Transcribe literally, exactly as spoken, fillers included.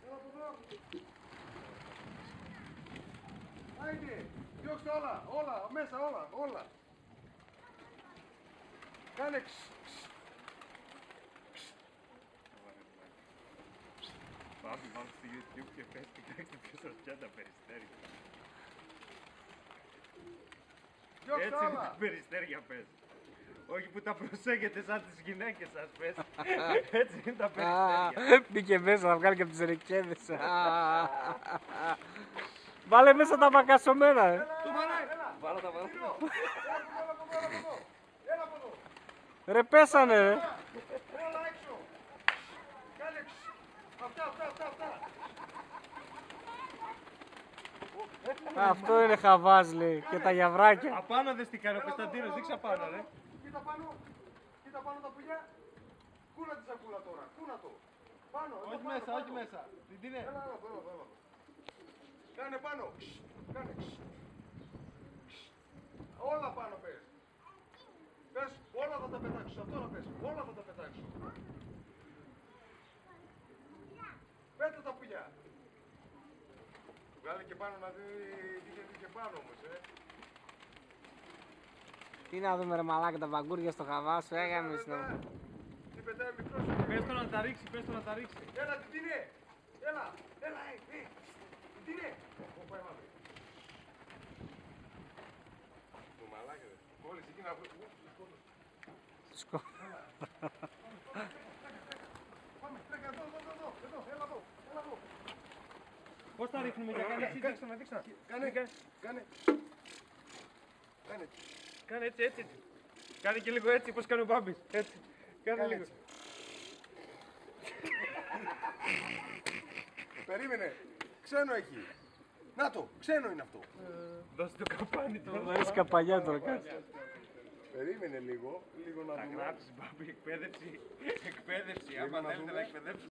Άιντε, διώξτε όλα, όλα, μέσα, όλα, όλα. Κάνε ξ, ξ. Πάμε πάνω στο YouTube και πες κοιτάξτε ποιος σας πιάνει τα περιστέρια. Διώξτε Έτσι είναι όλα. τα περιστέρια πες. Όχι που τα προσέχετε σαν τις γυναίκες σας πες. Έτσι είναι τα περιστέρια. Μπήκε μέσα να βγάλει και από τις ρεκέδες. Βάλε μέσα τα μακασωμένα. ε. Του μανάει. Βάλα τα βάλα. Έλα από εδώ, έλα από εδώ. Έλα από εδώ. Ρε πέσανε ρε. Όλα έξω. Κάνε ξ. Αυτά, αυτά, αυτά, αυτά. Αυτό είναι χαβάς λέει. Και τα γιαβράκια. Απάνω δες τι κάνει ο Κωνσταντίνος, δείξα πάνω ρε. Κοίτα πάνω, κοίτα πάνω τα πουλιά. Κούνα τη σακούλα τώρα, κούνα το. Πάνω, εδώ Όχι πάνω, μέσα, πάνω. όχι μέσα. Τι τι είναι. Έλα, έλα, έλα, έλα. Κάνε πάνω. Ξ, κάνε ξ. Ξ. Όλα πάνω πες. Πες, όλα θα τα πετάξω. Αυτό να πες, όλα θα τα πετάξω. Πέτα τα πουλιά. Βγάλε και πάνω να δει τι γίνεται και πάνω όμως, ε. Τι να δούμε ρε μαλάκα τα μπαγκούρια στο χαβά σου έγαμε στην Τι πετάει μικρός. Πες το να τα ρίξει, πες το να τα ρίξει. Έλα, τι τι είναι. Έλα, έλα, ε, ε. Τι είναι. Ω, πάει μαύρη. Το μαλάκι ρε. Μόλις εκεί να βρει. Σκο... Πάμε, τρέκα εδώ, εδώ, εδώ, εδώ, έλα εδώ, έλα εδώ. Πώς τα ρίχνουμε για κάνε έτσι, δείξτε να, δείξτε να. Κάνε, κάνε. Κάνε. Κάνε έτσι, έτσι. Κάνε και λίγο έτσι, πώς κάνει ο Μπάμπης. Έτσι. Κάνε λίγο. έτσι. Περίμενε. Ξένο έχει. Να το, ξένο είναι αυτό. Δώσε το καπάνι τώρα. Μου αρέσει καπανιά τώρα κάτσε. Περίμενε λίγο, λίγο να Θα δούμε. γράψεις Μπάμπη εκπαίδευση. Εκπαίδευση, Λίγο άμα να θέλετε δούμε. να εκπαιδεύσετε.